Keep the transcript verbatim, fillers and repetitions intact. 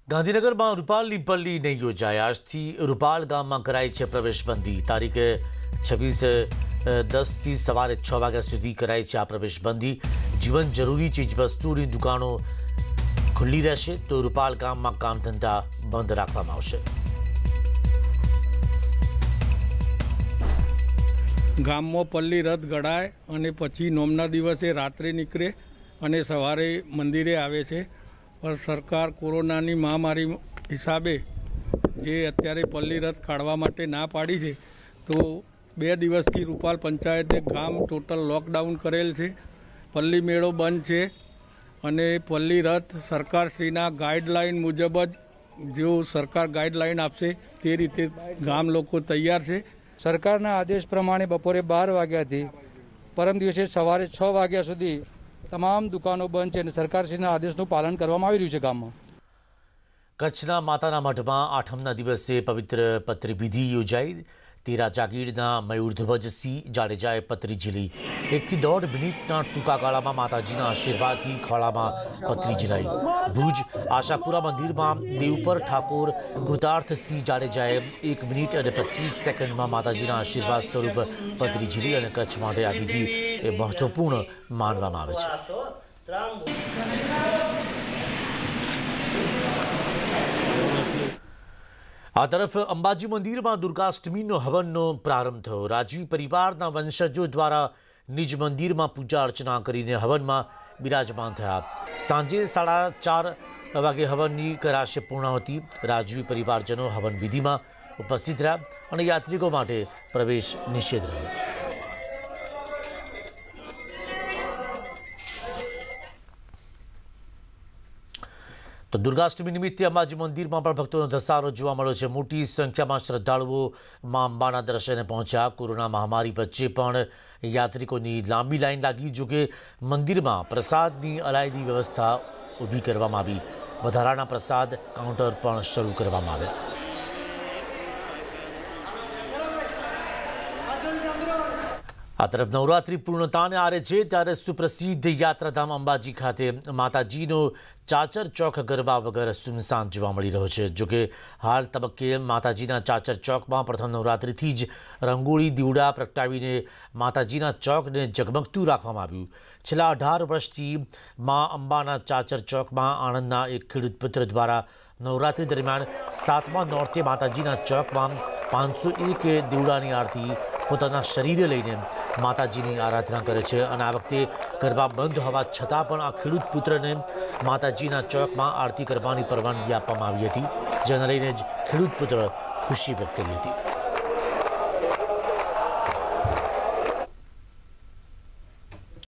गांधीनगर में रूपालनी पल्ली नहीं योजाय। आज थी रूपाल गाम में कराई है प्रवेशबंधी। तारीखे छब्बीस दस थी सवारे छ वाग्या सुधी कराई है आ प्रवेशबंधी। जीवन जरूरी चीजवस्तुनी दुकानों खुली रहेशे तो रूपाल गाम में काम धंधा बंद राखवामां आवशे। गाम में पल्ली रथ गड़ाय अने पछी नोमना दिवसे रात्रे निकळे अने सवारे मंदिरे आवे छे। पर सरकार कोरोनानी महामारी हिसाबे जे अत्यारे पल्ली रथ काढवा माटे ना पाड़ी छे तो बे दिवसथी रूपाल पंचायते गाम टोटल लॉकडाउन करेल छे। पल्ली मेळो बंध छे अने पल्ली रथ सरकारश्रीना गाइडलाइन मुजब ज जो सरकार गाइडलाइन आपशे ते रीते गाम लोको तैयार छे। सरकारना आदेश प्रमाणे बपोरे बार वाग्याथी परम दिवसे सवारे छ वाग्या सुधी तमाम दुकानों बंद है। सरकारश्रीना आदेशનું પાલન કરવામાં આવી રહ્યું છે ગામમાં। कच्छना माताना मठमां आठमना दिवसे पवित्र पत्री विधि योजाई। तेरा जागीरना मयूरध्वज सिंह जाडेजाए पत्री झीली। एक थी दौड़ मिनिटना टूंका गाळामां माताजीना आशीर्वादथी खोळामां पत्री झीलाई। भुज आशापुरा मंदिरमां देवपर ठाकोर कृतार्थ सिंह जाडेजाए एक मिनिट और पच्चीस सेकंड में माताजीना आशीर्वाद स्वरूप पत्री झीली और कच्छ माटे आ विधि महत्वपूर्ण मानवामां आवे छे। आ तरफ अंबाजी मंदिर में दुर्गाष्टमी हवन प्रारंभ थयो। राजवी परिवारना वंशजों द्वारा निज मंदिर में पूजा अर्चना करीने हवन में बिराजमान थया। सांजे साढ़ा चार वागे हवननी कराशे पूर्णाहुति। राजवी परिवारजनों हवन विधि में उपस्थित रह्या और यात्रिकों माटे प्रवेश निषेध रह्यो। तो दुर्गाष्टमी निमित्ते अंबाजी मंदिर में पण भक्तों धसारो जोवा मळ्यो छे। मोटी संख्या में श्रद्धालुओ मां अंबाना दर्शने पहोंच्या। कोरोना महामारी वच्चे पण यात्रिकोनी लांबी लाइन लागी। जो कि मंदिर में प्रसादनी अलायदी व्यवस्था ऊभी करवामां आवी। वधाराना प्रसाद काउंटर पण शरू करवामां आव्या। आ तरफ नवरात्रि पूर्णताने आरे छे त्यारे सुप्रसिद्ध यात्राधाम अंबाजी खाते माताजीनो चाचर चौक गरबा वगर सुनसान जोवा मळी रह्यो छे। जो कि हाल तबक्के माताजीना चाचर चौक में प्रथम नवरात्रिथी ज रंगोळी दीवड़ा प्रगटावीने माताजीना चौकने जगमगतुं राखवामां आव्युं। छेल्ला अठार वर्षथी मां अंबाना चाचर चौक में आणंदना एक खेडूत पुत्र द्वारा नवरात्रि दरमियान सातमा नोरते माताजीना चौक में पांच सौ एक दीवड़ानी आरती पोताना शरीरे लईने माताजीनी आराधना करे छे। अने आ वखते गरबा बंध होवा छतां पण आ खेडूत पुत्रने माताजीना चौक में आरती करवानी परवानगी आपवामां आवी हती। जेने लईने ज खेडूत पुत्र खुशी व्यक्त करी हती।